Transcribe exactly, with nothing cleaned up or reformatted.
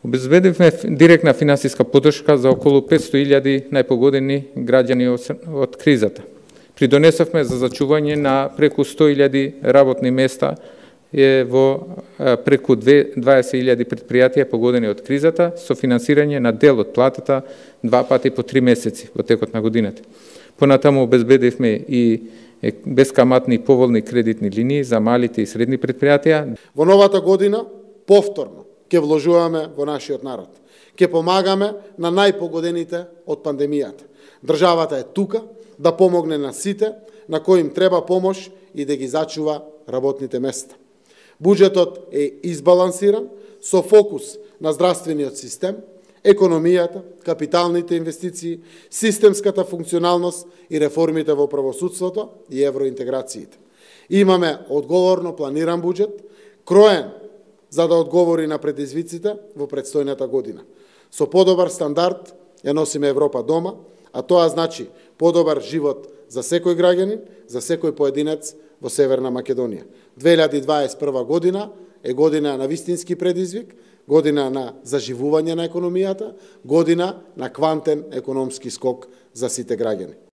Обезбедивме директна финансиска поддршка за околу петстотини илјади најпогодени граѓани од кризата. Придонесовме за зачување на преку сто илјади работни места во преку дваесет илјади предпријатија погодени од кризата со финансирање на дел од платата два пати по три месеци во текот на годината. Понатаму обезбедивме и бескаматни и поволни кредитни линии за малите и средни предпријатија. Во новата година повторно ќе вложуваме во нашиот народ. Ќе помагаме на најпогодените од пандемијата. Државата е тука да помогне на сите на кои им треба помош и да ги зачува работните места. Буџетот е избалансиран со фокус на здравствениот систем, економијата, капиталните инвестиции, системската функционалност и реформите во правосудството и евроинтеграциите. Имаме одговорно планиран буџет, кроен за да одговори на предизвиците во предстојната година. Со подобар стандард ја носиме Европа дома, а тоа значи подобар живот за секој граѓанин, за секој поединец во Северна Македонија. две илјади дваесет и прва година е година на вистински предизвик, година на заживување на економијата, година на квантен економски скок за сите граѓани.